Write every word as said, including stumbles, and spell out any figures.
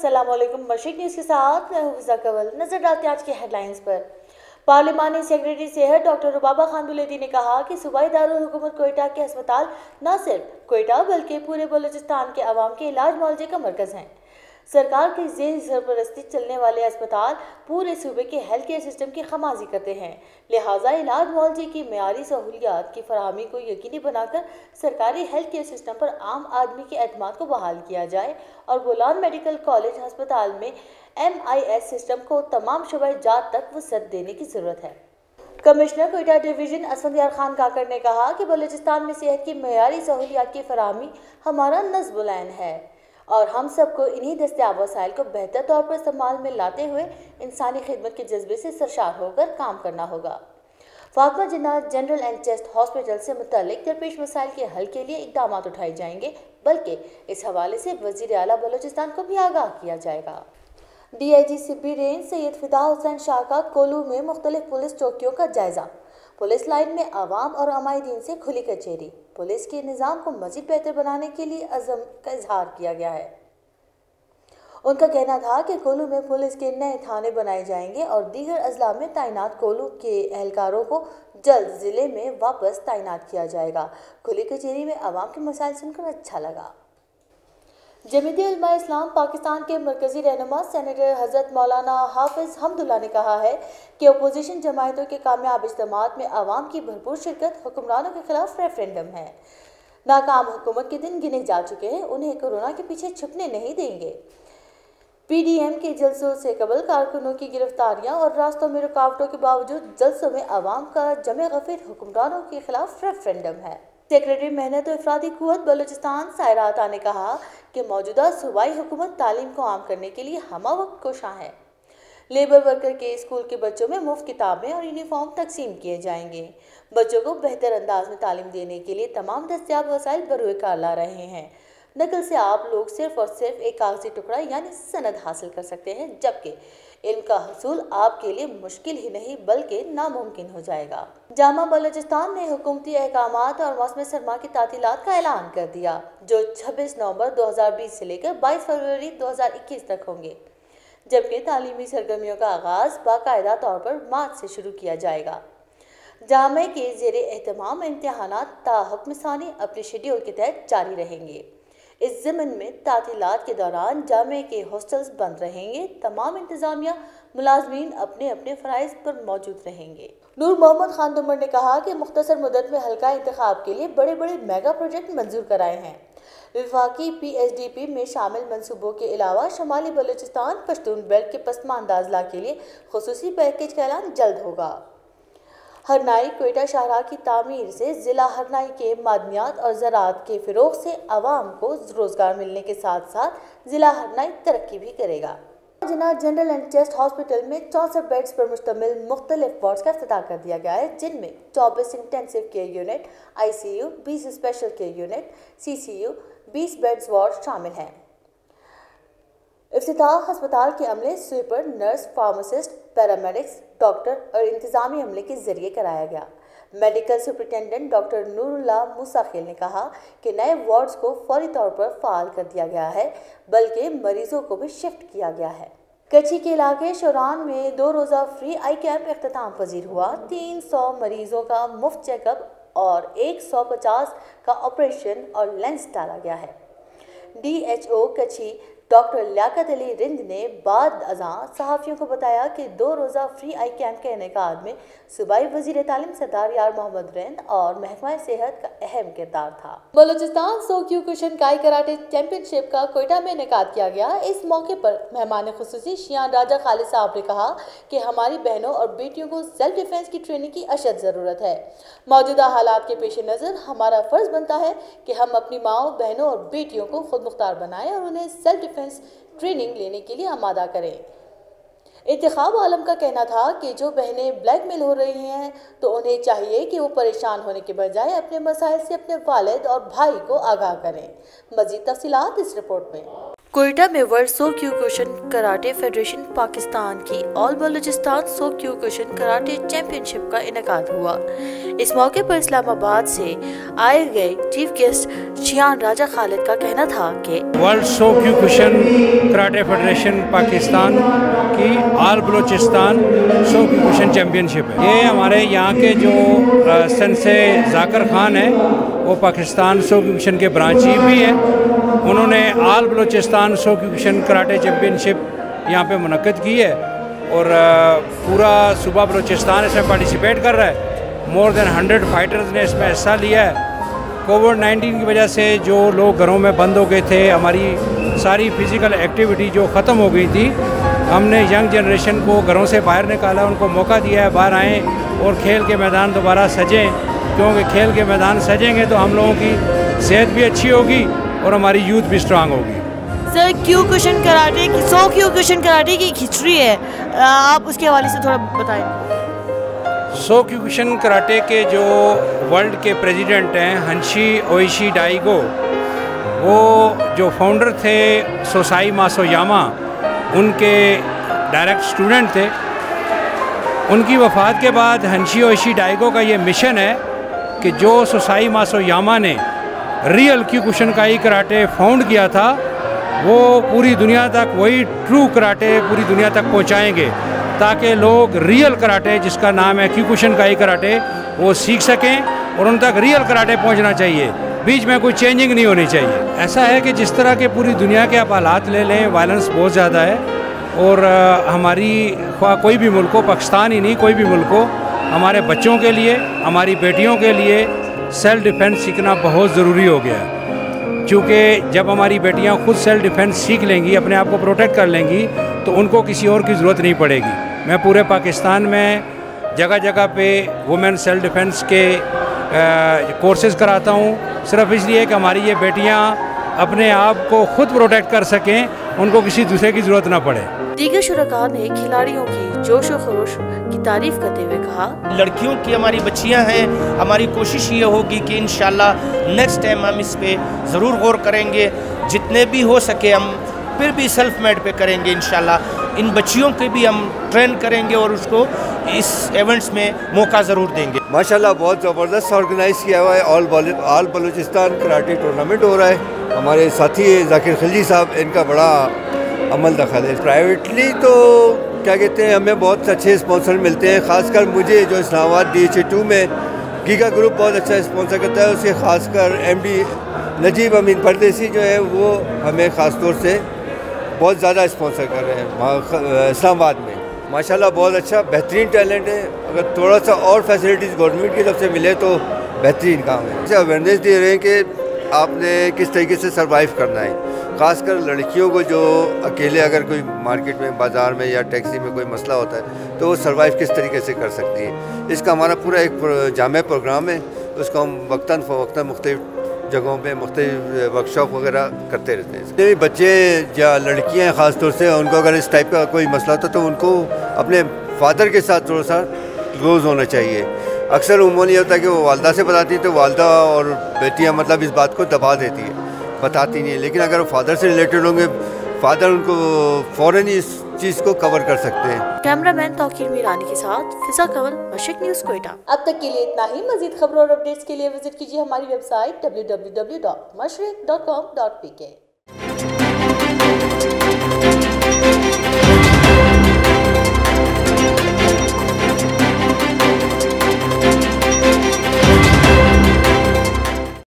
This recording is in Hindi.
अस्सलाम वालेकुम। मशरिक न्यूज़ के साथ मैं हूं फिजा कंवल। नजर डालते हैं आज की हेडलाइंस पर। पार्लिमानी सेक्रेटरी सेहत डॉक्टर रुबाबा खान बुलेदी ने कहा कि सूबाई दारुल हुकूमत कोयटा के अस्पताल न सिर्फ कोयटा बल्कि पूरे बलूचिस्तान के अवाम के इलाज मुआवजे का मरकज़ हैं। सरकार की ज़ेर सरपरस्ती चलने वाले अस्पताल पूरे सूबे के हेल्थ केयर सिस्टम की खमाजी करते हैं, लिहाजा इलाज मुआवजे की मेयारी सहूलियात की फराहमी को यकीनी बनाकर सरकारी हेल्थ केयर सिस्टम पर आम आदमी के एतमाद को बहाल किया जाए और बोलान मेडिकल कॉलेज अस्पताल में एम आई एस सिस्टम को तमाम शोबे जात तक वसअत देने की ज़रूरत है। कमिश्नर कोयटा डिवीज़न असफंदियार खान काकर ने कहा कि बलूचिस्तान में सेहत की मेयारी सहूलियात की फराहमी हमारा नस्ब ऐन है और हम सबको इन्हीं दस्तियाब वसाइल को बेहतर तौर पर इस्तेमाल में लाते हुए इंसानी खिदमत के जज्बे से सरशार होकर काम करना होगा। Fatima Jinnah general and chest hospital से मुतल्लिक दरपेश मसाइल के हल के लिए इकदाम उठाए जाएंगे, बल्कि इस हवाले से वज़ीर आला बलूचिस्तान को भी आगाह किया जाएगा। D I G Sibi range Syed Fida Hussain Shah का कोलू में मुख्तलिफ पुलिस चौकियों का जायजा। पुलिस लाइन में आवाम और अमायदीन से खुली कचहरी। पुलिस के निज़ाम को मज़ीद बेहतर बनाने के लिए अज़म का इजहार किया गया है। उनका कहना था कि कोलू में पुलिस के नए थाने बनाए जाएंगे और दीगर अजला में तैनात कोलू के एहलकारों को जल्द ज़िले में वापस तैनात किया जाएगा। खुली कचहरी में आवाम के मसाइल सुनकर अच्छा लगा। जमीयत उलमा इस्लाम पाकिस्तान के मरकजी रहनुमा सेनेटर हज़रत मौलाना हाफिज़ हमदुल्ला ने कहा है कि अपोजिशन जमायतों के कामयाब इज्तिमात में आवाम की भरपूर शिरकत हुक्मरानों के खिलाफ रेफरेंडम है। नाकाम हुकूमत के दिन गिने जा चुके हैं, उन्हें कोरोना के पीछे छुपने नहीं देंगे। पी डी एम के जलसों से कबल कारकुनों की गिरफ्तारियां और रास्तों में रुकावटों के बावजूद जलसों में आवाम का जमे गफिर हुक्मरानों के खिलाफ रेफरेंडम है। सेक्रेटरी मेहनत और अफरादी कुव्वत बलूचिस्तान सायरा अता ने कहा कि मौजूदा सूबाई हुकूमत तालीम को आम करने के लिए हमा वक्त कोशां है। लेबर वर्कर के स्कूल के बच्चों में मुफ्त किताबें और यूनिफॉर्म तकसीम किए जाएंगे। बच्चों को बेहतर अंदाज में तालीम देने के लिए तमाम दस्तियाब वसाइल बरूए कार ला रहे हैं। नकल से आप लोग सिर्फ और सिर्फ एक कागजी टुकड़ा यानी सनद हासिल कर सकते हैं, जबकि इल्म का हसूल आपके लिए मुश्किल ही नहीं बल्कि नामुमकिन हो जाएगा। जामा बलूचिस्तान ने हुकूमती अहकामात और मौसम सरमा की तातीलात का ऐलान कर दिया, जो छब्बीस नवंबर दो हज़ार बीस से लेकर बाईस फरवरी दो हज़ार इक्कीस तक होंगे, जबकि तालीमी सरगर्मियों का आगाज बाकायदा तौर पर मार्च से शुरू किया जाएगा। जामे के ज़ेरे एहतमाम इम्तिहानात ता हुक्म सानी अपने शेड्यूल के तहत जारी रहेंगे। इस ज़मन में तातीलात के दौरान जामे के हॉस्टल्स बंद रहेंगे। तमाम इंतजामिया मुलाजमीन अपने अपने फ़राइज़ पर मौजूद रहेंगे। नूर मोहम्मद खान दुमर ने कहा कि मुख्तसर मुद्दत में हल्का इंतखाब के लिए बड़े बड़े मेगा प्रोजेक्ट मंजूर कराए हैं। विफाकी पी एच डी पी में शामिल मनसूबों के अलावा शमाली बलूचिस्तान पश्तून बेल्ट के पसमानदा अजला के लिए खुसूसी पैकेज का ऐलान जल्द होगा। हरनाई कोयटा शाहराह की तामीर से ज़िला हरनाई के मादनियात और ज़राअत के फ़रोग़ से आवाम को रोज़गार मिलने के साथ साथ ज़िला हरनाई तरक्की भी करेगा। Jinnah general and chest hospital में चौंसठ बेड्स पर मुश्तमिल मुख्तलिफ वार्ड्स का इफ्तिताह कर दिया गया है, जिनमें चौबीस intensive care unit, I C U, बीस special care unit, C C U, बीस बेड्स वार्ड शामिल हैं। इफ्तिताह अस्पताल के अमले, sweeper, nurse, pharmacist, paramedics, doctor और इंतजामी अमले के जरिए कराया गया। Medical superintendent doctor Noorullah Musakhel ने कहा कि नए वार्ड्स को फौरी तौर पर फाल कर दिया गया है, बल्कि मरीजों को भी शिफ्ट किया गया है। कच्ची के इलाके शोरान में दो रोज़ा फ्री आई कैंप इख्तिताम पजीर हुआ। तीन सौ मरीजों का मुफ्त चेकअप और एक सौ पचास का ऑपरेशन और लेंस डाला गया है। डी एच ओ कच्ची डॉक्टर लियाकत अली रिंद ने बाद अज़ां सहाफ़ियों को बताया कि दो रोज़ा फ्री आई कैंप के इनेकाद में सूबाई वज़ीर तालीम सरदार यार मोहम्मद रिंद और महकमा सेहत का अहम किरदार था। बलूचिस्तान सौ क्यूकुशन काई कराटे चैंपियनशिप का कोयटा में इनेकाद किया गया। इस मौके पर मेहमान खुसूसी शियान राजा खालिद साहब ने कहा कि हमारी बहनों और बेटियों को सेल्फ डिफेंस की ट्रेनिंग की अशद ज़रूरत है। मौजूदा हालात के पेश नज़र हमारा फ़र्ज़ बनता है कि हम अपनी माओ, बहनों और बेटियों को खुद मुख्तार बनाएं और उन्हें सेल्फ डिफेंस ट्रेनिंग लेने के लिए आमादा करें। इंतखाब आलम का कहना था कि जो बहनें ब्लैकमेल हो रही हैं तो उन्हें चाहिए कि वो परेशान होने के बजाय अपने मसाइल से अपने वालिद और भाई को आगाह करें। मज़ीद तफसीलात इस रिपोर्ट में। कोयटा में world so Kyokushin karate federation Pakistan की all Balochistan so Kyokushin karate championship का इनेकाद हुआ। इस मौके पर इस्लामाबाद से आए गए चीफ गेस्ट शियान राजा खालिद का कहना था कि world so Kyokushin karate federation Pakistan की all Balochistan so Kyokushin championship है। ये हमारे यहाँ के जो सेंसे जाकिर खान है वो पाकिस्तान सो क्योकुशिन के ब्रांच चीफ भी है। उन्होंने all Balochistan so Kyokushin karate championship यहाँ पे मुनक्किद की है और पूरा सूबा बलूचिस्तान इसमें पार्टिसिपेट कर रहा है। मोर देन हंड्रेड फाइटर्स ने इसमें हिस्सा लिया है। कोविड नाइन्टीन की वजह से जो लोग घरों में बंद हो गए थे, हमारी सारी फिज़िकल एक्टिविटी जो ख़त्म हो गई थी, हमने यंग जनरेशन को घरों से बाहर निकाला, उनको मौका दिया है बाहर आएँ और खेल के मैदान दोबारा सजें, क्योंकि खेल के मैदान सजेंगे तो हम लोगों की सेहत भी अच्छी होगी और हमारी यूथ भी स्ट्रांग होगी। सर, क्योकुशिन कराटे की सो क्योकुशिन कराटे की हिस्ट्री है, आप उसके हवाले से थोड़ा बताएं। सो क्योकुशिन कराटे के जो वर्ल्ड के प्रेसिडेंट हैं हंशी ओइशी डाइगो, वो जो फाउंडर थे सोसाई मासोयामा, उनके डायरेक्ट स्टूडेंट थे। उनकी वफ़ात के बाद हंशी ओइशी डाइगो का ये मिशन है कि जो सोसाई मासोयामा ने real Kyokushinkai karate found किया था, वो पूरी दुनिया तक वही ट्रू कराटे पूरी दुनिया तक पहुंचाएंगे, ताकि लोग रियल कराटे, जिसका नाम है क्योकुशिन काई कराटे, वो सीख सकें और उन तक रियल कराटे पहुंचना चाहिए। बीच में कोई चेंजिंग नहीं होनी चाहिए। ऐसा है कि जिस तरह के पूरी दुनिया के आप हालात ले लें, वायलेंस बहुत ज़्यादा है और हमारी कोई भी मुल्क हो, पाकिस्तान ही नहीं कोई भी मुल्क हो, हमारे बच्चों के लिए, हमारी बेटियों के लिए सेल्फ डिफेंस सीखना बहुत ज़रूरी हो गया है। क्योंकि जब हमारी बेटियां खुद सेल्फ डिफेंस सीख लेंगी, अपने आप को प्रोटेक्ट कर लेंगी, तो उनको किसी और की ज़रूरत नहीं पड़ेगी। मैं पूरे पाकिस्तान में जगह जगह पे वुमेन सेल्फ डिफेंस के कोर्सेज़ कराता हूँ, सिर्फ इसलिए कि हमारी ये बेटियाँ अपने आप को खुद प्रोटेक्ट कर सकें, उनको किसी दूसरे की ज़रूरत ना पड़े। दीगर शुरका ने खिलाड़ियों की जोश और खरोश की तारीफ करते हुए कहा, लड़कियों की हमारी बच्चियां हैं, हमारी कोशिश ये होगी कि इंशाल्लाह नेक्स्ट टाइम हम इस पे ज़रूर गौर करेंगे, जितने भी हो सके हम फिर भी सेल्फ मेड पे करेंगे। इंशाल्लाह इन बच्चियों के भी हम ट्रेन करेंगे और उसको इस इवेंट्स में मौका ज़रूर देंगे। माशाल्लाह बहुत ज़बरदस्त ऑर्गेनाइज़ किया हुआ है। All all Balochistan karate tournament हो रहा है। हमारे साथी जाकिर खिलजी साहब, इनका बड़ा अमल दखल है। प्राइवेटली तो क्या कहते हैं, हमें बहुत अच्छे स्पॉन्सर मिलते हैं। ख़ासकर मुझे जो Islamabad D H A two में गीगा ग्रुप बहुत अच्छा स्पॉन्सर करता है, उससे ख़ासकर एम डी नजीब अमीन परदेसी जो है वो हमें ख़ास तौर से बहुत ज़्यादा स्पॉन्सर कर रहे हैं इस्लामाबाद में। माशाल्लाह बहुत अच्छा बेहतरीन टैलेंट है। अगर थोड़ा सा और फैसिलिटीज़ गवर्नमेंट की तरफ से मिले तो बेहतरीन काम है। जैसे अवेयरनेस दे रहे हैं कि आपने किस तरीके से सर्वाइव करना है, ख़ासकर लड़कियों को जो अकेले अगर कोई मार्केट में, बाज़ार में या टैक्सी में कोई मसला होता है तो वो सर्वाइव किस तरीके से कर सकती है। इसका हमारा पूरा एक जामे प्रोग्राम है, उसको हम वक्तन फ़वक्तन मुख्तलिफ जगहों पे मुख्तलिफ वर्कशॉप वगैरह करते रहते हैं। जितने भी बच्चे या लड़कियाँ हैं ख़ास तौर से, उनको अगर इस टाइप का कोई मसला होता है तो उनको अपने फादर के साथ थोड़ा सा क्लोज होना चाहिए। अक्सर उमूमन ये होता है कि वो वालदा से बताती है तो वालदा और बेटियाँ मतलब इस बात को दबा देती है, बताती नहीं है। लेकिन अगर वो फादर से रिलेटेड होंगे, फादर उनको फ़ौरन ही इस चीज़ को कवर कर सकते हैं। कैमरामैन तौकीर मीरानी के साथ फिजा कंवल, मशरिक न्यूज़ कोयटा। अब तक के लिए इतना ही। मज़ीद खबरों और अपडेट्स के लिए विजिट कीजिए हमारी website W W W dot Mashriq dot com dot P के।